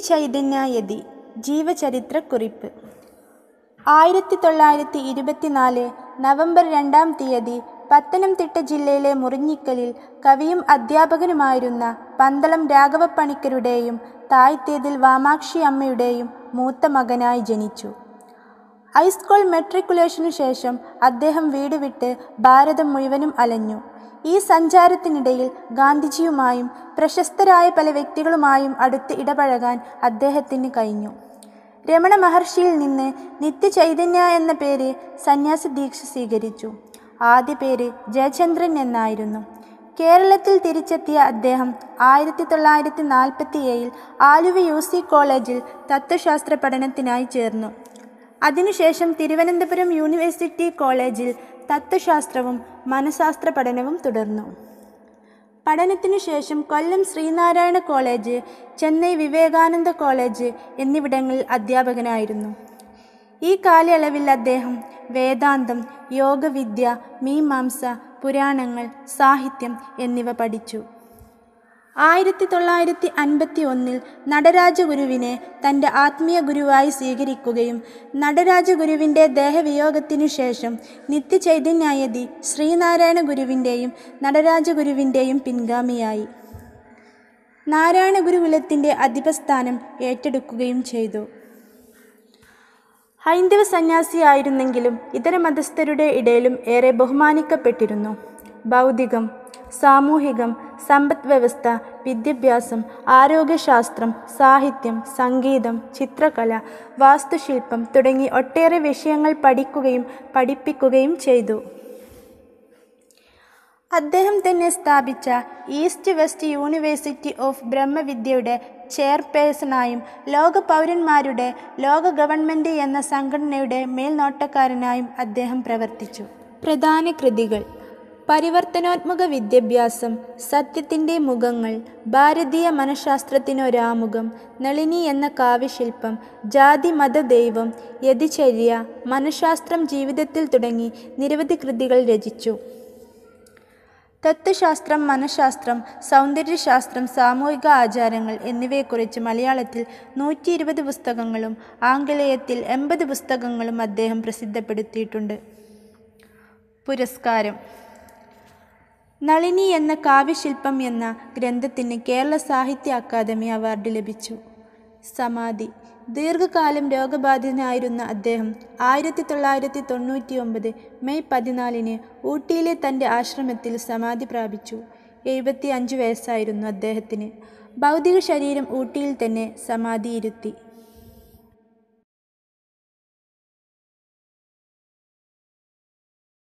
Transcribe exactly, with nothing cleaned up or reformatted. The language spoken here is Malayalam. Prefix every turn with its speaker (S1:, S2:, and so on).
S1: നിത്യചൈതന്യയതി ജീവചരിത്രക്കുറിപ്പ്. ആയിരത്തി തൊള്ളായിരത്തി ഇരുപത്തിനാല് നവംബർ രണ്ടാം തീയതി പത്തനംതിട്ട ജില്ലയിലെ മുറിഞ്ഞിക്കലിൽ കവിയും അധ്യാപകനുമായിരുന്ന പന്തളം രാഘവപ്പണിക്കരുടെയും തായ്തേതിൽ വാമാക്ഷി അമ്മയുടെയും മൂത്ത മകനായി ജനിച്ചു. ഹൈസ്കൂൾ മെട്രിക്കുലേഷനു ശേഷം അദ്ദേഹം വീട് വിട്ട് ഭാരതം മുഴുവനും അലഞ്ഞു. ഈ സഞ്ചാരത്തിനിടയിൽ ഗാന്ധിജിയുമായും പ്രശസ്തരായ പല വ്യക്തികളുമായും അടുത്ത് ഇടപഴകാൻ അദ്ദേഹത്തിന് കഴിഞ്ഞു. രമണ മഹർഷിയിൽ നിന്ന് നിത്യചൈതന്യ എന്ന പേര് സന്യാസ ദീക്ഷ സ്വീകരിച്ചു. ആദ്യ പേര് ജയചന്ദ്രൻ എന്നായിരുന്നു. കേരളത്തിൽ തിരിച്ചെത്തിയ അദ്ദേഹം ആയിരത്തി തൊള്ളായിരത്തി നാൽപ്പത്തി ഏഴിൽ ആലുവ യു സി കോളേജിൽ തത്വശാസ്ത്ര പഠനത്തിനായി ചേർന്നു. അതിനുശേഷം തിരുവനന്തപുരം യൂണിവേഴ്സിറ്റി കോളേജിൽ തത്വശാസ്ത്രവും മനഃശാസ്ത്ര പഠനവും തുടർന്നു. പഠനത്തിനു ശേഷം കൊല്ലം ശ്രീനാരായണ കോളേജ്, ചെന്നൈ വിവേകാനന്ദ കോളേജ് എന്നിവിടങ്ങളിൽ അധ്യാപകനായിരുന്നു. ഈ കാലയളവിൽ അദ്ദേഹം വേദാന്തം, യോഗവിദ്യ, മീമാംസ, പുരാണങ്ങൾ, സാഹിത്യം എന്നിവ പഠിച്ചു. ആയിരത്തി തൊള്ളായിരത്തി അൻപത്തി ഒന്നിൽ നടരാജഗുരുവിനെ തൻ്റെ ആത്മീയ ഗുരുവായി സ്വീകരിക്കുകയും നടരാജഗുരുവിൻ്റെ ദേഹവിയോഗത്തിനു ശേഷം നിത്യചൈതന്യയതി ശ്രീനാരായണ ഗുരുവിൻ്റെയും നടരാജഗുരുവിൻ്റെയും പിൻഗാമിയായി നാരായണ ഗുരുകുലത്തിൻ്റെ അധിപസ്ഥാനം ഏറ്റെടുക്കുകയും ചെയ്തു. ഹൈന്ദവ സന്യാസിയായിരുന്നെങ്കിലും ഇതര മതസ്ഥരുടെ ഇടയിലും ഏറെ ബഹുമാനിക്കപ്പെട്ടിരുന്നു. ഭൗതികം, സാമൂഹികം, സമ്പദ് വ്യവസ്ഥ, വിദ്യാഭ്യാസം, ആരോഗ്യശാസ്ത്രം, സാഹിത്യം, സംഗീതം, ചിത്രകല, വാസ്തുശില്പം തുടങ്ങി ഒട്ടേറെ വിഷയങ്ങൾ പഠിക്കുകയും പഠിപ്പിക്കുകയും ചെയ്തു. അദ്ദേഹം തന്നെ സ്ഥാപിച്ച ഈസ്റ്റ് വെസ്റ്റ് യൂണിവേഴ്സിറ്റി ഓഫ് ബ്രഹ്മവിദ്യയുടെ ചെയർപേഴ്സണായും ലോക പൗരന്മാരുടെ ലോക ഗവൺമെൻറ് എന്ന സംഘടനയുടെ മേൽനോട്ടക്കാരനായും അദ്ദേഹം പ്രവർത്തിച്ചു. പ്രധാന കൃതികൾ: പരിവർത്തനോന്മുഖ വിദ്യാഭ്യാസം, സത്യത്തിൻ്റെ മുഖങ്ങൾ, ഭാരതീയ മനഃശാസ്ത്രത്തിനൊരാമുഖം, നളിനി എന്ന കാവ്യശില്പം, ജാതി മത ദൈവം, യതിചര്യ, മനഃശാസ്ത്രം ജീവിതത്തിൽ തുടങ്ങി നിരവധി കൃതികൾ രചിച്ചു. തത്വശാസ്ത്രം, മനഃശാസ്ത്രം, സൗന്ദര്യശാസ്ത്രം, സാമൂഹിക ആചാരങ്ങൾ എന്നിവയെക്കുറിച്ച് മലയാളത്തിൽ നൂറ്റി ഇരുപത് പുസ്തകങ്ങളും ആംഗലേയത്തിൽ എൺപത് പുസ്തകങ്ങളും അദ്ദേഹം പ്രസിദ്ധപ്പെടുത്തിയിട്ടുണ്ട്. പുരസ്കാരം: നളിനി എന്ന കാവ്യശില്പം എന്ന ഗ്രന്ഥത്തിന് കേരള സാഹിത്യ അക്കാദമി അവാർഡ് ലഭിച്ചു. സമാധി: ദീർഘകാലം രോഗബാധിതനായിരുന്ന അദ്ദേഹം ആയിരത്തി തൊള്ളായിരത്തി തൊണ്ണൂറ്റി ഒമ്പത് മെയ് പതിനാലിന് ഊട്ടിയിലെ തൻ്റെ ആശ്രമത്തിൽ സമാധി പ്രാപിച്ചു. എഴുപത്തി അഞ്ച് വയസ്സായിരുന്നു അദ്ദേഹത്തിന്. ഭൗതിക ശരീരം ഊട്ടിയിൽ തന്നെ സമാധിയിരുത്തി.